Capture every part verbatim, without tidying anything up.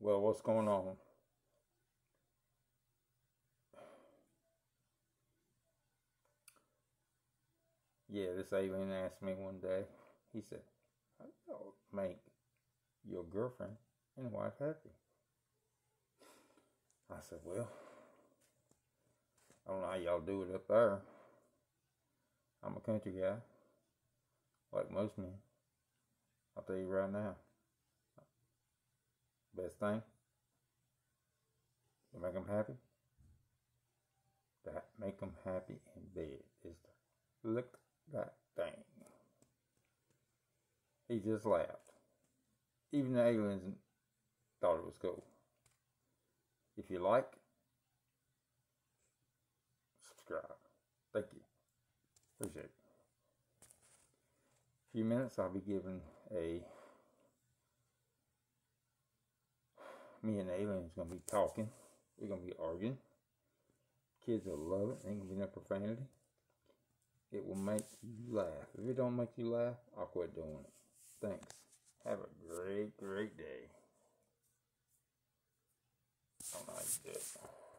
Well, what's going on? Yeah, this alien asked me one day. He said, "How do y'all make your girlfriend and wife happy?" I said, "Well, I don't know how y'all do it up there. I'm a country guy, like most men. I'll tell you right now, best thing to make them happy, to make them happy in bed, is to lick that thing." He just laughed. Even the aliens thought it was cool. If you like, subscribe. Thank you. Appreciate it. In a few minutes, I'll be giving a. Me and the alien's gonna be talking. We're gonna be arguing. Kids will love it. Ain't gonna be no profanity. It will make you laugh. If it don't make you laugh, I'll quit doing it. Thanks. Have a great, great day. I don't know how you do it.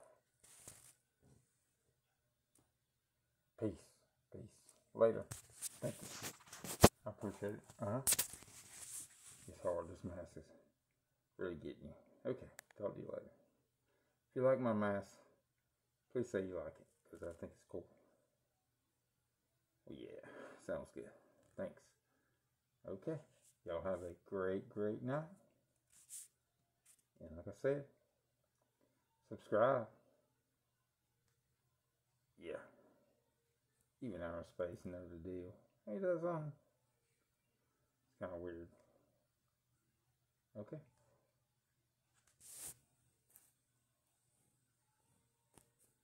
Peace. Peace. Later. Thank you. I appreciate it. Uh-huh. It's hard. This mask is really getting you. Okay. Talk to you later. If you like my mask, please say you like it, because I think it's cool. Well, yeah. Sounds good. Thanks. Okay. Y'all have a great, great night. And like I said, subscribe. Yeah. Even outer space know the deal. Hey, that's on. It's kind of weird. Okay.